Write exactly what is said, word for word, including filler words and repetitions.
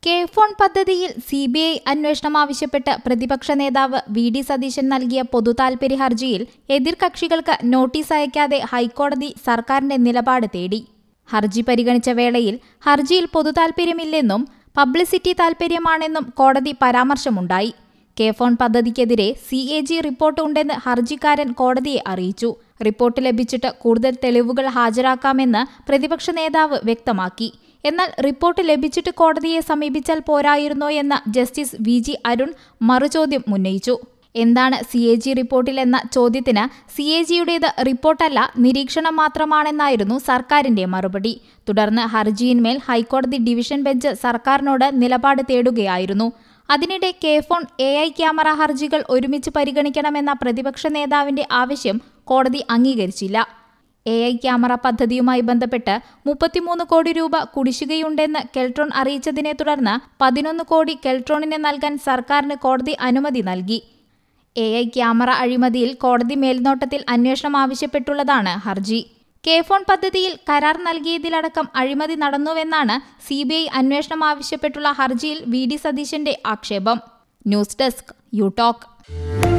K FON പദ്ധതിയിൽ C B I അന്വേഷണം ആവശ്യപ്പെട്ട് പ്രതിപക്ഷ നേതാവ് വി ഡി സതീശൻ നൽകിയ പൊതുതാൽപര്യ ഹർജിയിൽ എതിർകക്ഷികൾക്ക് നോട്ടീസ് അയക്കാതെ ഹൈക്കോടതി സർക്കാരിന്റെ നിലപാട് തേടി. ഹർജി പരിഗണിച്ച വേളയിൽ ഹർജിയിൽ പൊതുതാൽപര്യമില്ലെന്നും പബ്ലിസിറ്റി താൽപര്യമാണെന്നും കോടതി പരാമർശമുണ്ടായി. കെ ഫോൺ പദ്ധതിക്കെതിരെ സി എ ജി റിപ്പോർട്ട് ഉണ്ടെന്ന് ഹർജിക്കാരൻ കോടതിയെ അറിയിച്ചു. റിപ്പോർട്ട് ലഭിച്ചിട്ട് കൂടുതൽ തെളിവുകൾ ഹാജരാക്കാമെന്ന് പ്രതിപക്ഷ നേതാവ് വ്യക്തമാക്കി. എന്നാൽ റിപ്പോർട്ട് ലഭിച്ചിട്ട് കോടതിയെ സമീപിച്ചാൽ പോരായിരുന്നോ എന്ന ജസ്റ്റിസ് വി ജി അരുൺ മറുചോദ്യം ഉന്നയിച്ചു. എന്താണ് സി എ ജി റിപ്പോർട്ടിൽ എന്ന ചോദ്യത്തിന് സി എ ജിയുടേത് റിപ്പോർട്ടല്ല, നിരീക്ഷണം മാത്രമാണെന്നായിരുന്നു സർക്കാരിന്റെ മറുപടി. തുടർന്ന് ഹർജിയിന്മേൽ ഹൈക്കോടതി ഡിവിഷൻ ബെഞ്ച് സർക്കാരിനോട് നിലപാട് തേടുകയായിരുന്നു. അതിനിടെ K FON A I camera ഹർജികൾ ഒരുമിച്ച് പരിഗണിക്കണമെന്ന പ്രതിപക്ഷ നേതാവിന്റെ ആവശ്യം കോടതി അംഗീകരിച്ചില്ല. എ ഐ ക്യാമറ പദ്ധതിയുമായി ബന്ധപ്പെട്ട് മുപ്പത്തിമൂന്ന് കോടി രൂപ കുടിശ്ശികയുണ്ടെന്ന് കെൽട്രോൺ അറിയിച്ചതിനെ തുടർന്ന് പതിനൊന്ന് കോടി കെൽട്രോണിന് നൽകാൻ സർക്കാരിന് കോടതി അനുമതി നൽകി. എ ഐ ക്യാമറ അഴിമതിയിൽ കോടതി മേൽനോട്ടത്തിൽ അന്വേഷണം ആവശ്യപ്പെട്ടുള്ളതാണ് ഹർജി. കെ ഫോൺ പദ്ധതിയിൽ കരാർ നൽകിയതിലടക്കം അഴിമതി നടന്നുവെന്നാണ് സി ബി ഐ അന്വേഷണം ആവശ്യപ്പെട്ടുള്ള ഹർജിയിൽ വി ഡി സതീശന്റെ ആക്ഷേപം. News desk you talk.